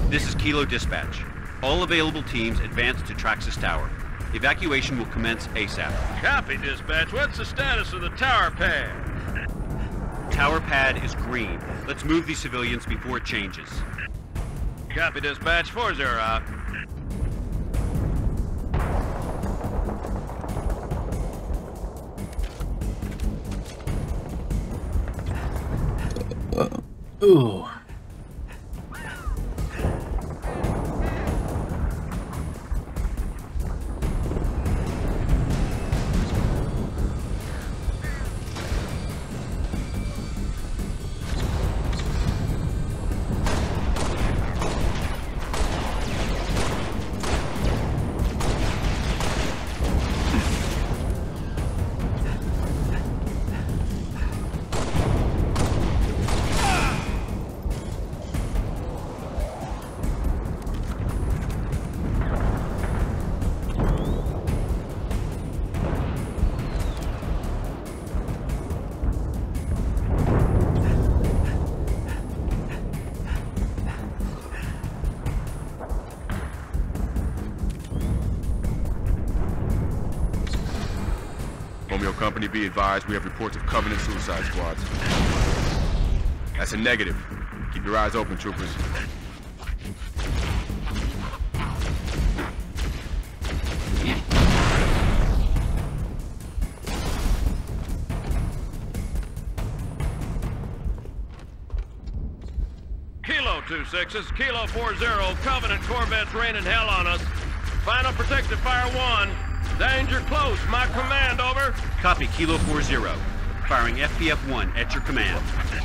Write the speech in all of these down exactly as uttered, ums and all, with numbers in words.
This is Kilo Dispatch. All available teams advance to Traxxas Tower. Evacuation will commence ASAP. Copy, Dispatch. What's the status of the tower pad? Tower pad is green. Let's move these civilians before it changes. Copy, Dispatch. four zero out. Ooh. Company be advised, we have reports of Covenant suicide squads. That's a negative. Keep your eyes open, troopers. Kilo two sixes, Kilo four zero, Covenant Corvettes raining hell on us. Final protective fire one. Danger close, my command, over. Copy, Kilo four zero. Firing F P F one at your command.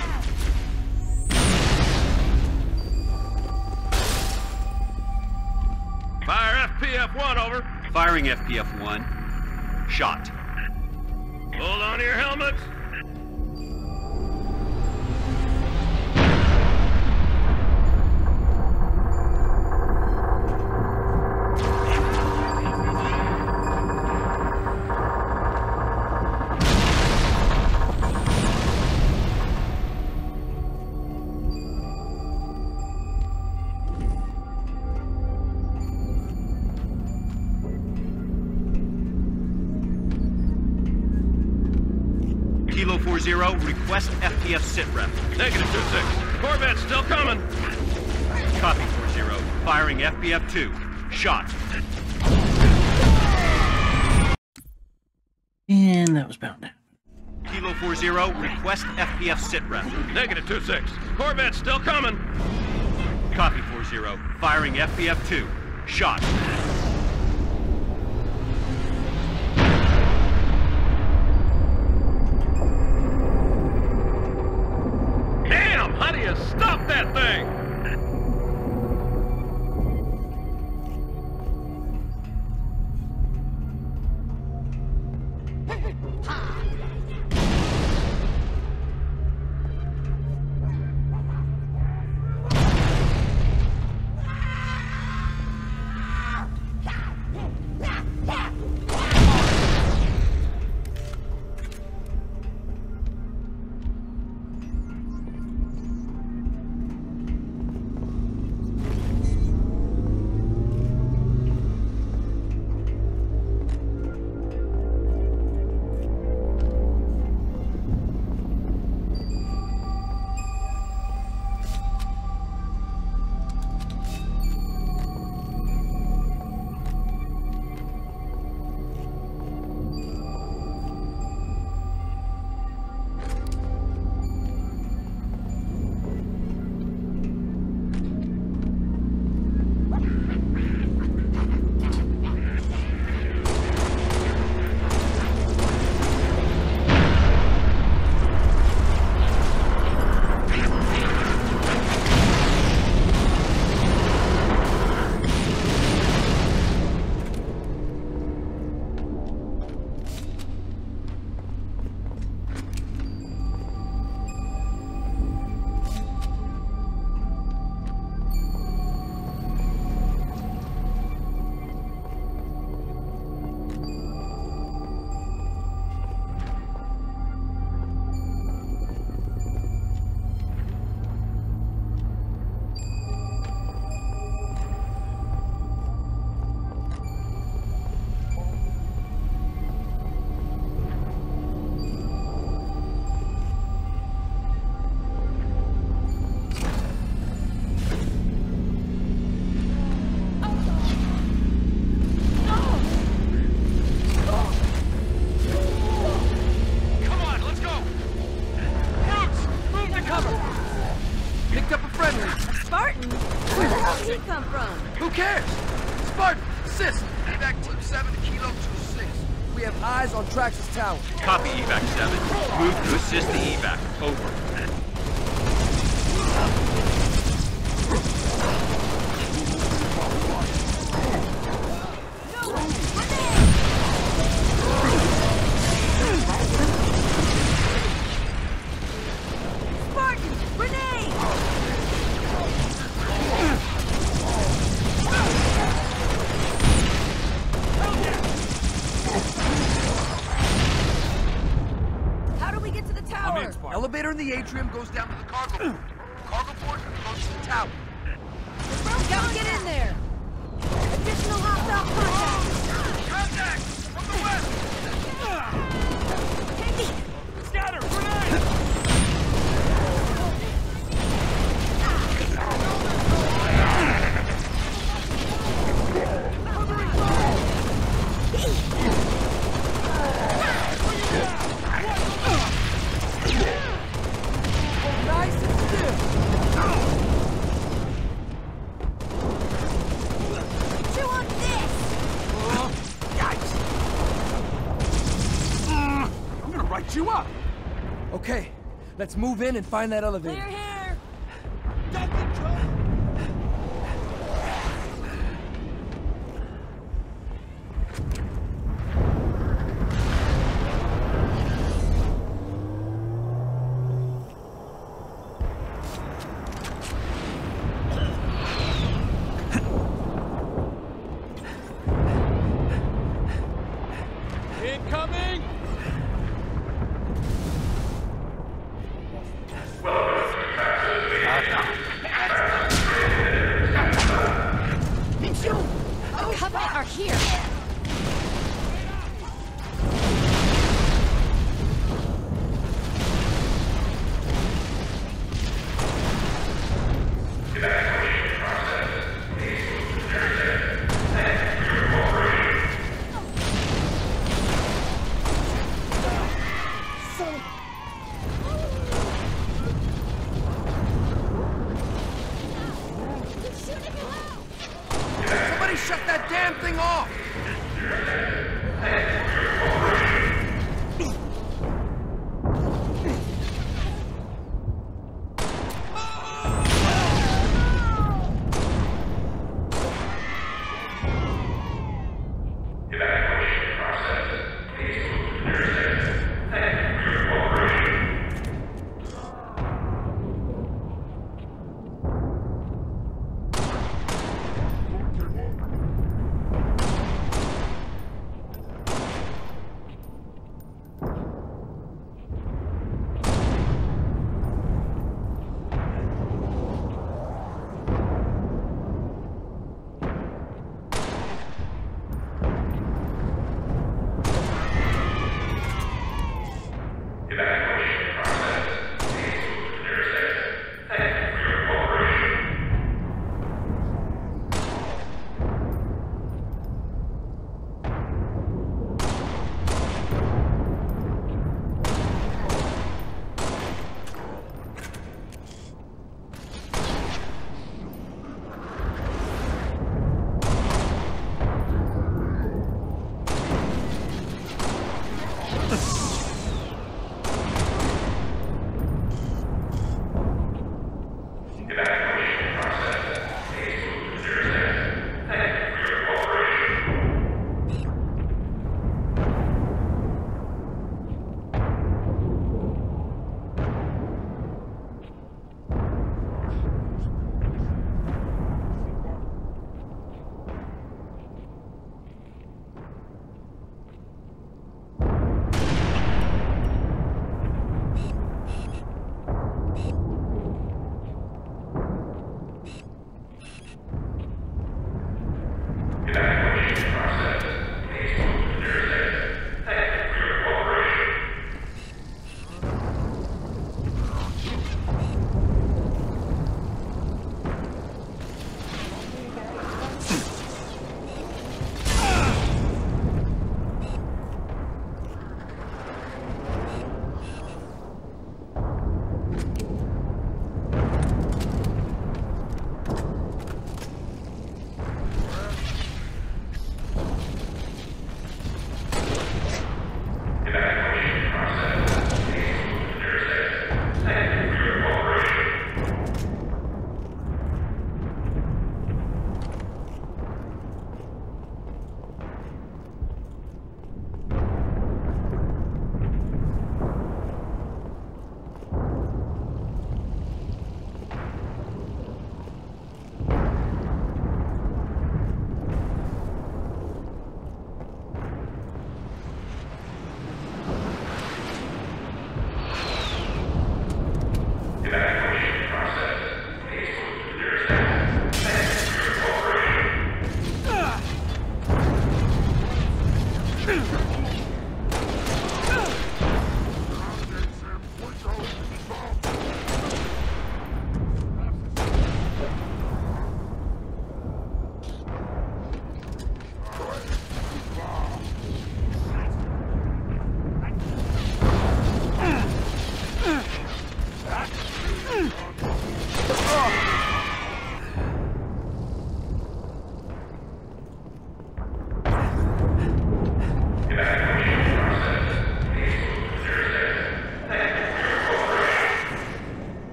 Fire F P F one, over. Firing F P F one. Shot. Hold on to your helmets. Kilo four zero, request F P F sitrep. Negative two six. Corvette's still coming. Copy four zero. Firing F P F two. Shot. And that was bound down. Kilo four zero, request F P F sitrep. Negative two six. Corvette's still coming. Copy four zero. Firing F P F two. Shot. Damn! How do you stop that thing? Traxxas Tower. Copy, evac seven. Move to assist the evac. Over. Elevator in the atrium goes down to the cargo port. Cargo port goes to the tower. Don't get in there! Additional hostile contact! Contact! From the west! Tanky! Scatter! Grenade! Nice and still! Chew on this! Uh, yikes! Mm, I'm gonna write you up! Okay, let's move in and find that elevator. Clear here! Don't control! Incoming! The Covenant are here! Somebody shut that damn thing off!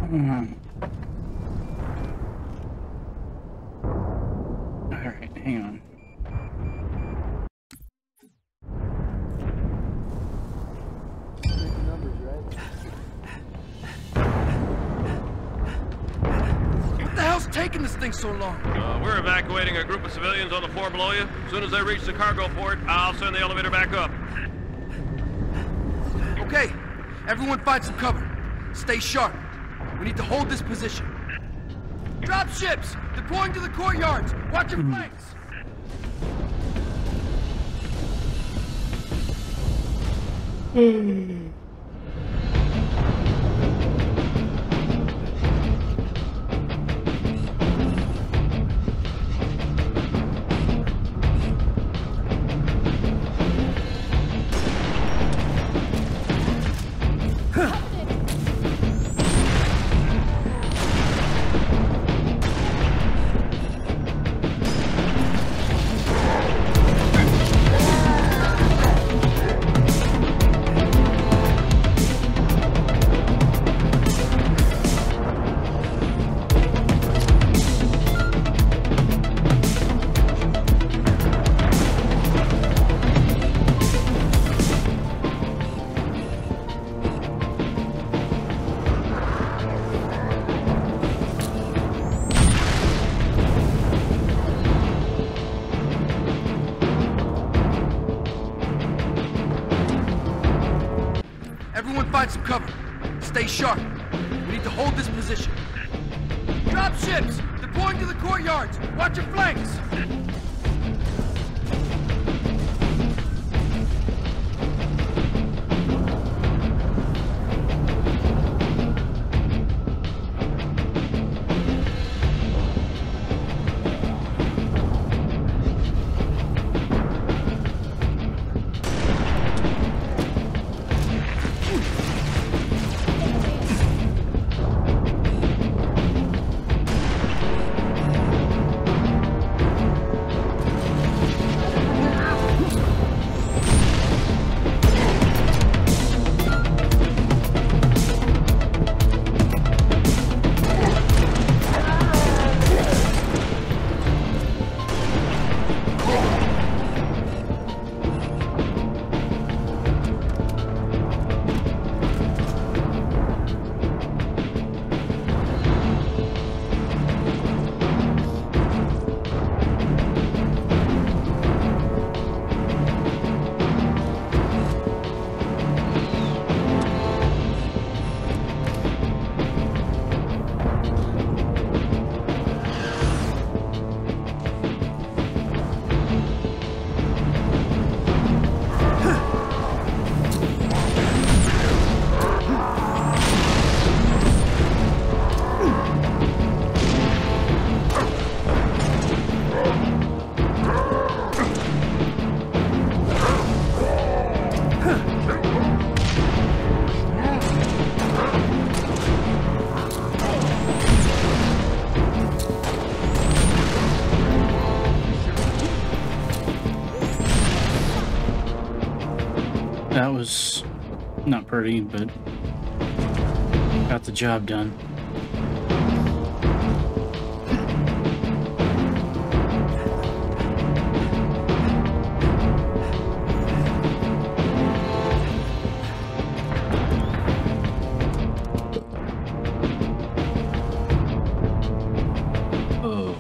Mm. Alright, hang on. What the hell's taking this thing so long? Uh, we're evacuating a group of civilians on the floor below you. As soon as they reach the cargo port, I'll send the elevator back up. Okay, everyone find some cover. Stay sharp. We need to hold this position. Drop ships! Deploying to the courtyards! Watch your flanks! Everyone find some cover. Stay sharp. We need to hold this position. Drop ships! Deploying to the courtyards! Watch your flanks! That was not pretty, but got the job done. Oh.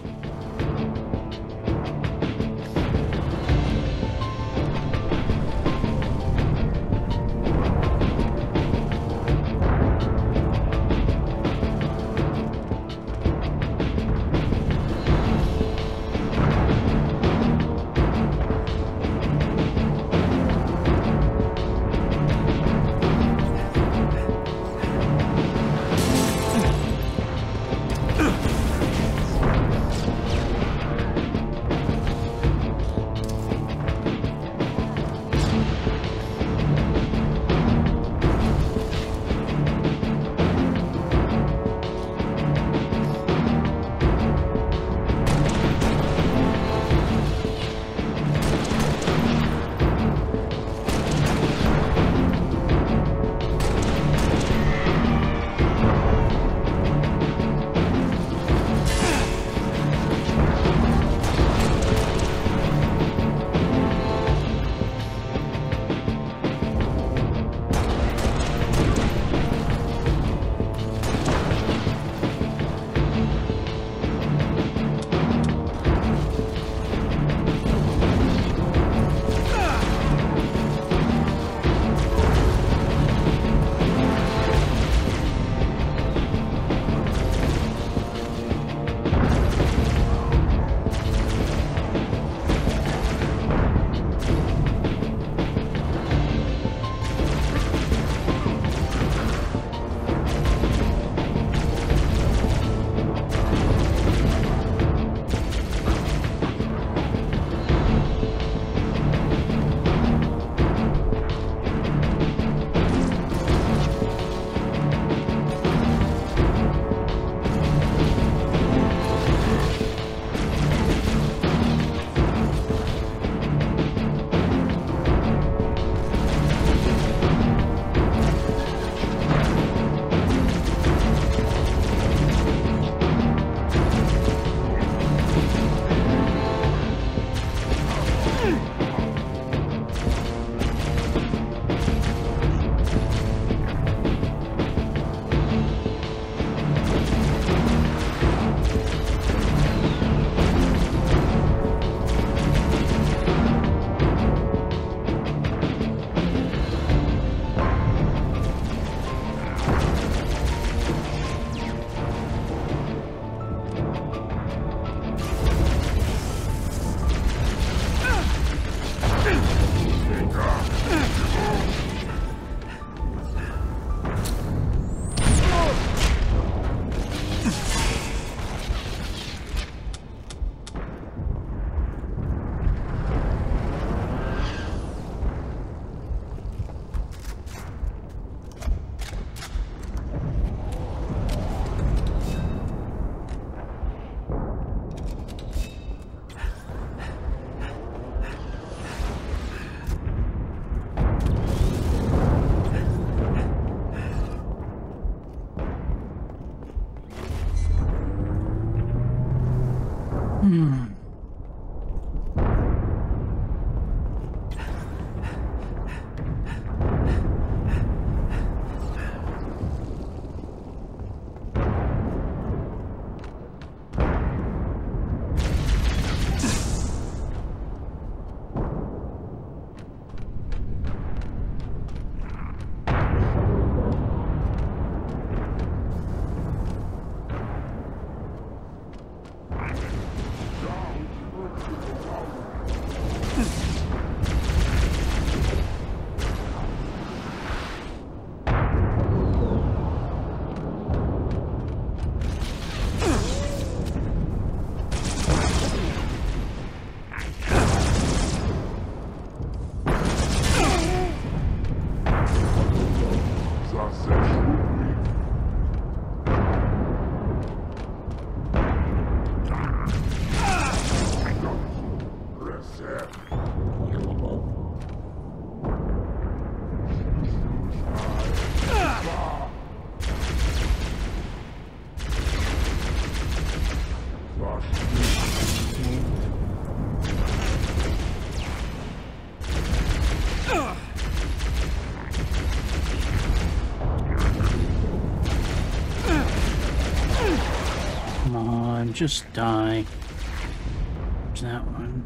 just die. There's that one.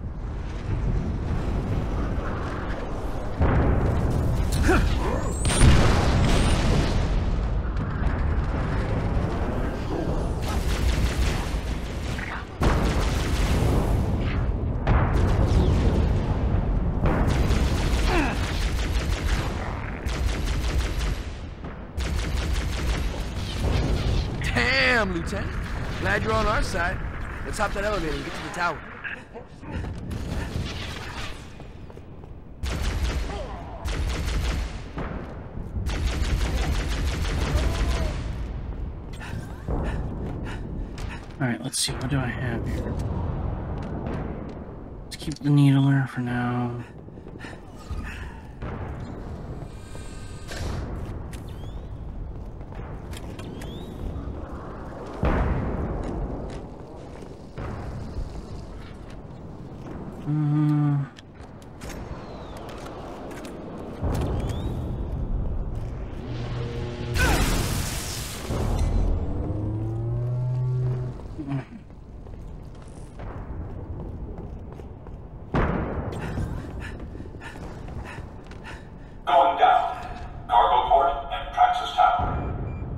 Damn, Lieutenant. Glad you're on our side. Let's hop that elevator and get to the tower. Alright, let's see. What do I have here? Let's keep the needler for now. Uh, Going down. Cargo port and Praxis Tower.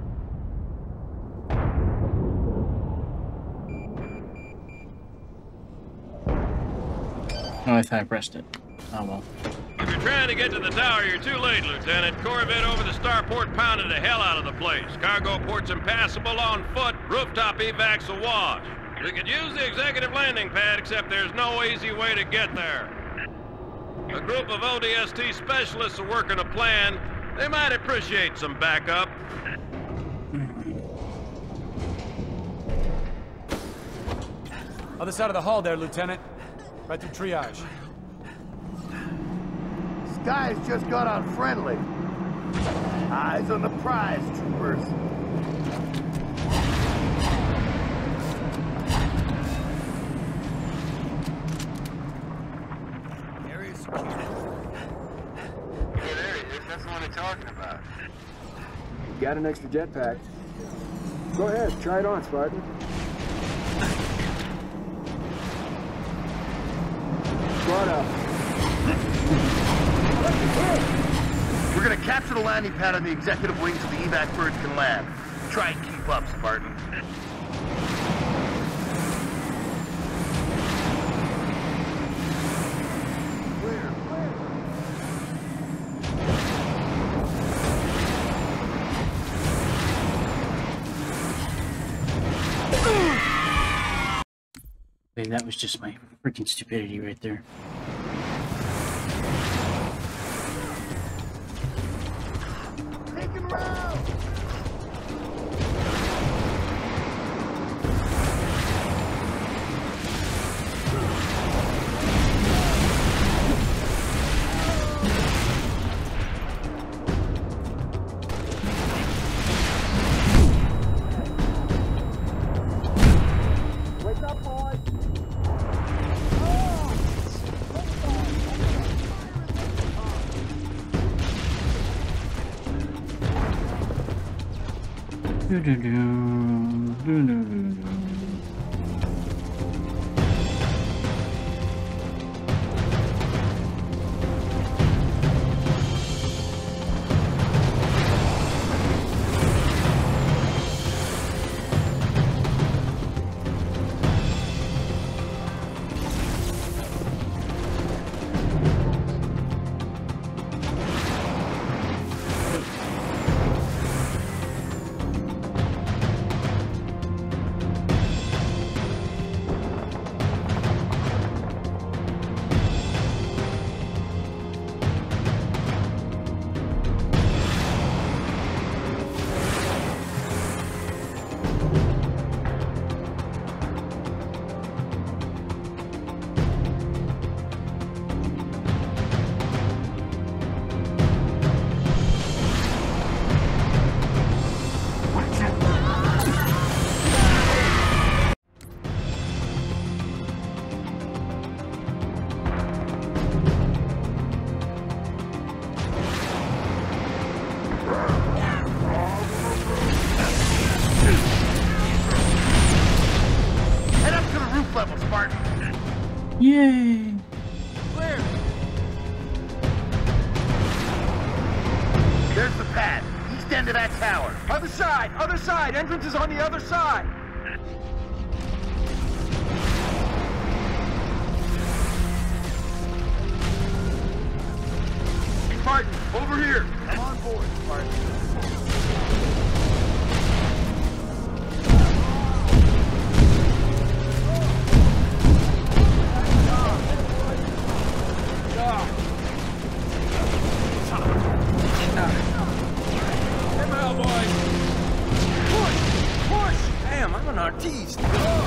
oh, I thought I pressed it. Oh well. If you're trying to get to the tower, you're too late, Lieutenant. Corvette over the starport pounded the hell out of the place. Cargo port's impassable on foot. Rooftop evac's awash. We could use the executive landing pad, except there's no easy way to get there. A group of O D S T specialists are working a plan. They might appreciate some backup. Other side of the hall there, Lieutenant. Right through triage. Skies just got unfriendly. Eyes on the prize, troopers. Area secure. Yeah, there he is. That's the one they're talking about. Got an extra jetpack. Go ahead, try it on, Spartan. Squad up. We're gonna capture the landing pad on the executive wing so the evac birds can land. Try and keep up, Spartan. Clear, clear. Wait, that was just my freaking stupidity right there. Taking round. Wake up, boys. Do do do do do do do. Yay! Clear! There's the pad. East end of that tower. Other side! Other side! Entrance is on the other side! Martin, over here! I'm on board, Martin. Come out, boys! Push! Push! Damn, I'm an artiste!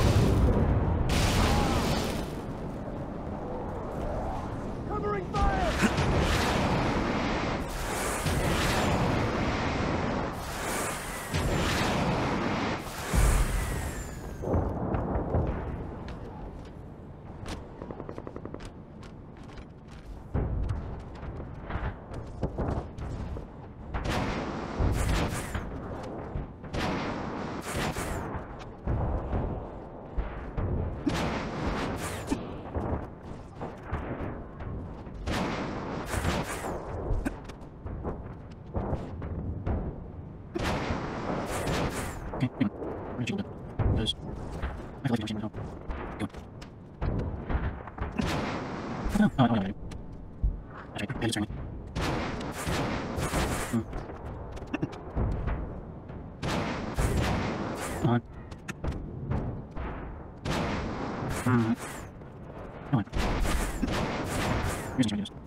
Covering fire! Okay, hang on. Where did you go? Because I feel like the machine right now. Go. Oh, no. Oh, oh, oh, oh. Actually, I just turned it. Hmm. Come on. Hmm. Come on. Here's the changes.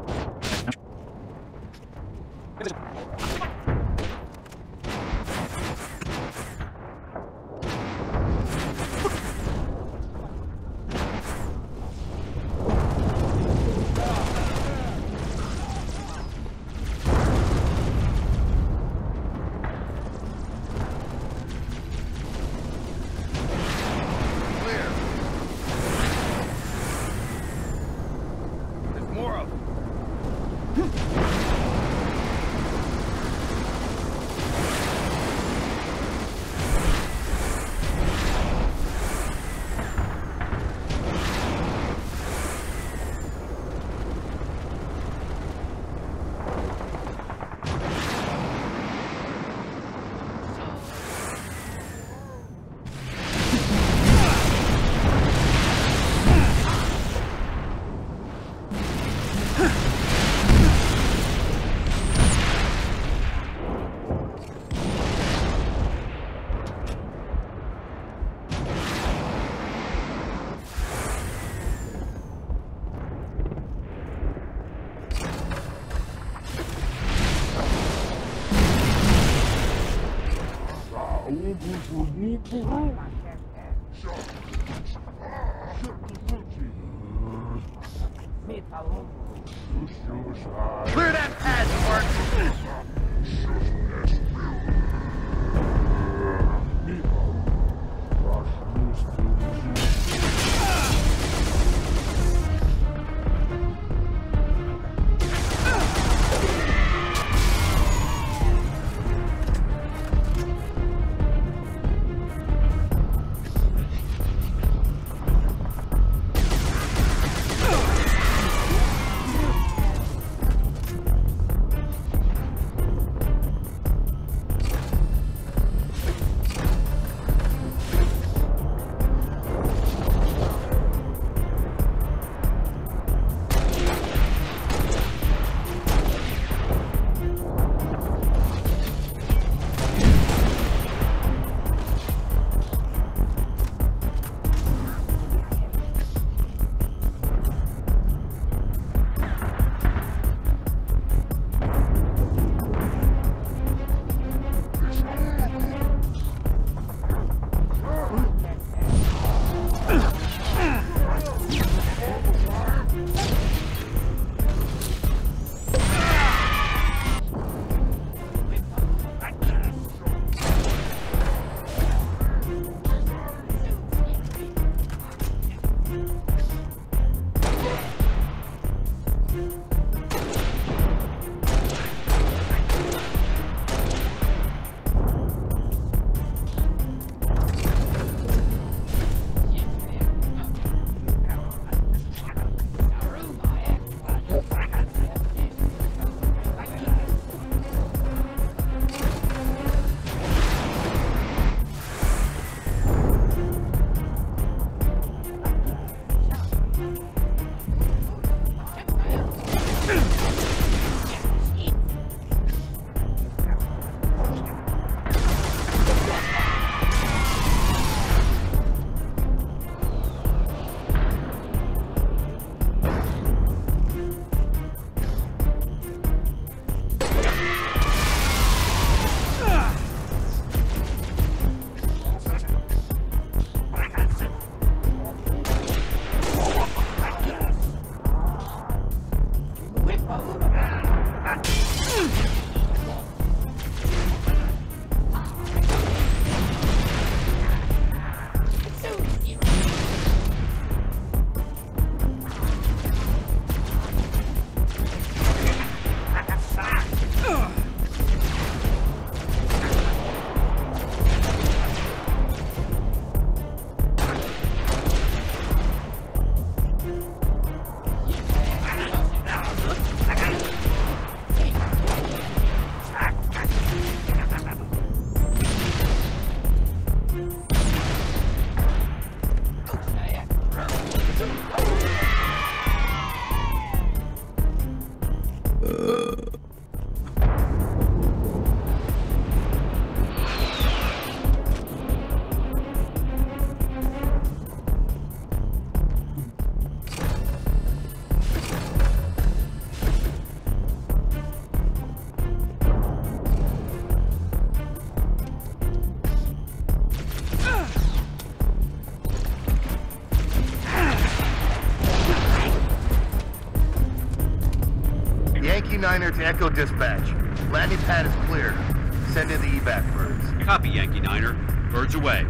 Clear that pad, Martin! Yankee Niner to Echo Dispatch. Landing pad is clear. Send in the evac birds. Copy, Yankee Niner. Birds away.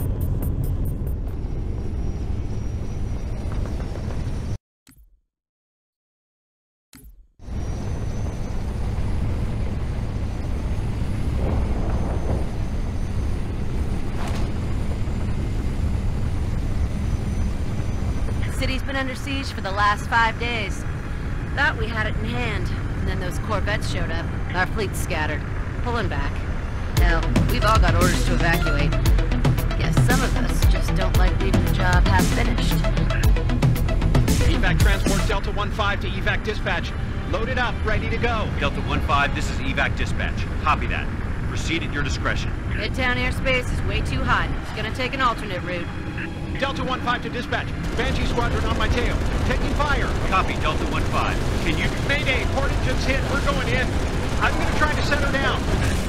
City's been under siege for the last five days. Thought we had it in hand, and then those Corvettes showed up. Our fleet's scattered, pulling back. Hell, we've all got orders to evacuate. Guess some of us just don't like leaving the job half finished. Evac transport Delta one five to evac dispatch. Loaded up, ready to go. Delta one five, this is evac dispatch. Copy that. Proceed at your discretion. Midtown airspace is way too hot. It's gonna take an alternate route. Delta one five to dispatch. Banshee squadron on my tail. Taking fire. Copy, Delta one five. Can you... Mayday, port engine's hit. We're going in. I'm gonna try to set her down.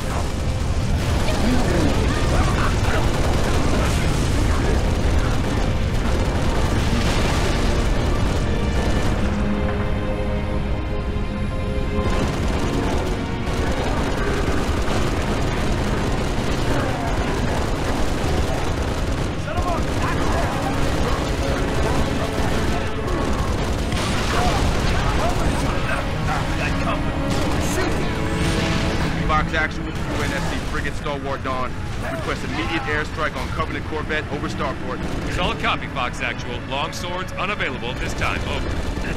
Request immediate airstrike on Covenant Corvette over Starport. Solid copy, Fox Actual. Long swords unavailable at this time. Over.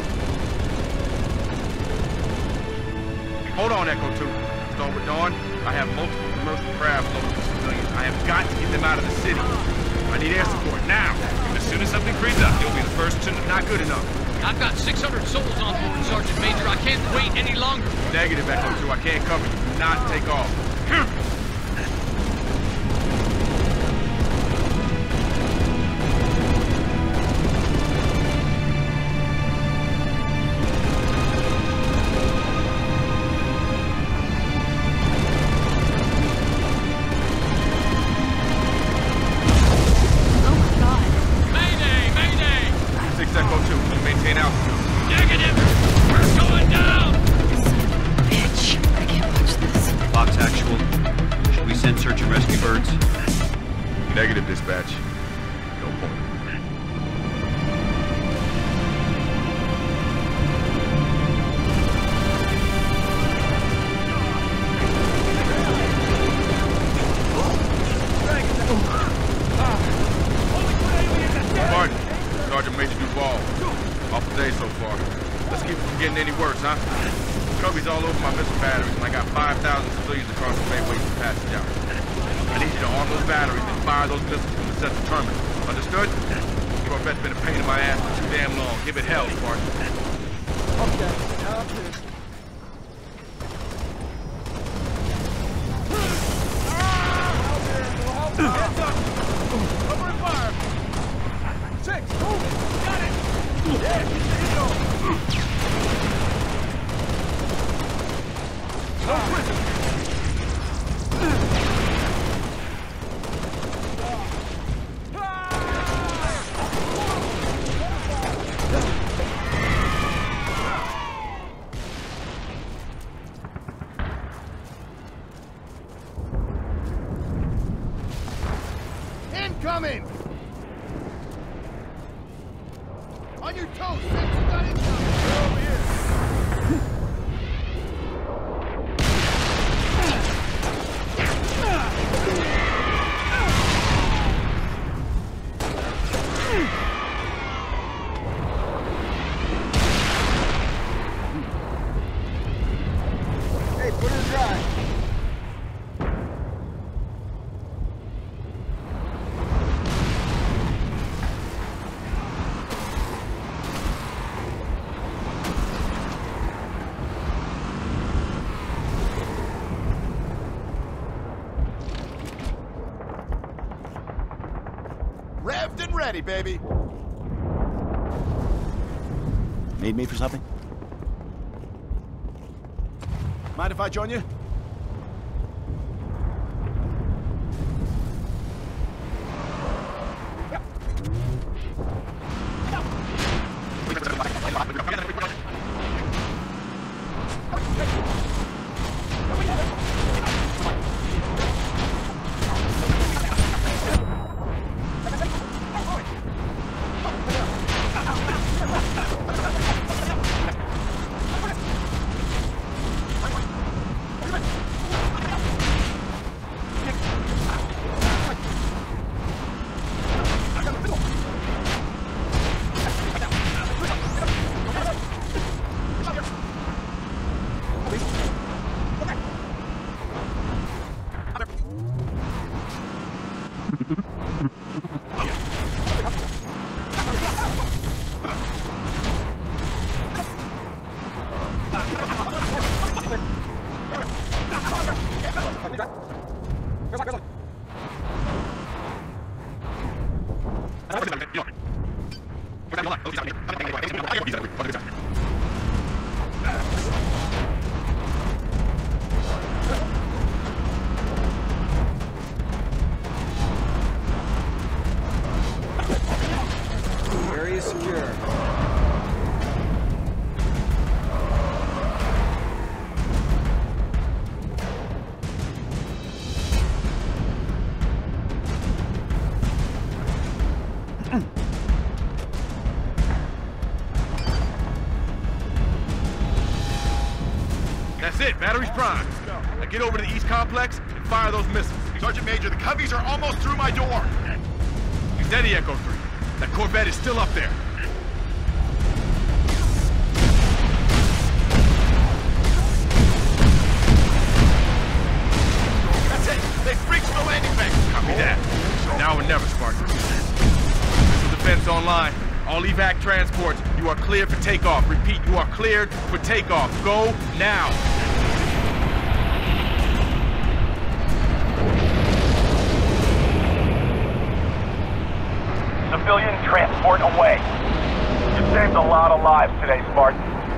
Hold on, Echo two. Starboard Dawn, I have multiple commercial craft loaded with civilians. I have got to get them out of the city. I need air support now. As soon as something creeps up, you'll be the first to... Not good enough. I've got six hundred souls on board, Sergeant Major. I can't wait any longer. Negative, Echo two. I can't cover you. Do not take off. Negative, dispatch. No point. Martin, Sergeant Major Duval. Awful day so far. Let's keep it from getting any worse, huh? Cubbies all over my missile batteries, and I got five thousand civilians across the bay waiting for passage out. I need you to arm those batteries and fire those missiles from the central terminal. Understood? Corvette's been a pain in my ass for too damn long. Give it hell, Spartan. Okay, now I'm pissed. Heads up! Open fire! Six, move it! Got it! Yeah, get on! No prison! Incoming! On your toes, Six, you got incoming! They're over here! Hey, put her dry! Revved and ready, baby. Need me for something? Mind if I join you? That's it, battery's prime. Now get over to the east complex and fire those missiles. Sergeant Major, the Coveys are almost through my door. Steady, Echo three. That Corvette is still up there. That's it. They breached the landing bank. Copy that. Now or never, Spartan. Missile defense online. All evac transports, you are cleared for takeoff. Repeat, you are cleared for takeoff. Go now. Civilian transport away. You saved a lot of lives today, Spartan.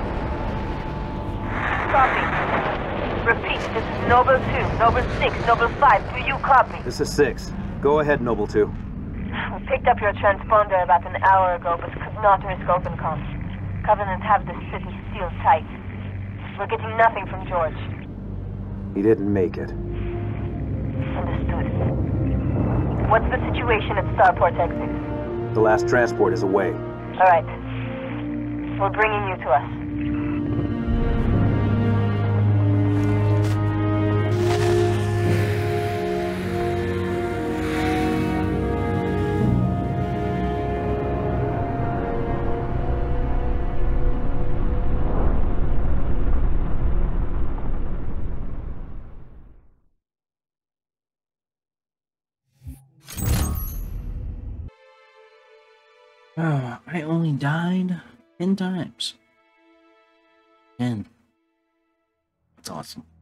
Copy. Repeat, this is Noble two, Noble six, Noble five. Do you copy? This is six. Go ahead, Noble two. We picked up your transponder about an hour ago, but could not risk open comms. Covenant have the city sealed tight. We're getting nothing from George. He didn't make it. Understood. What's the situation at Starport exit? The last transport is away. All right. We're bringing you to us. Oh, I only died ten times. ten. That's awesome.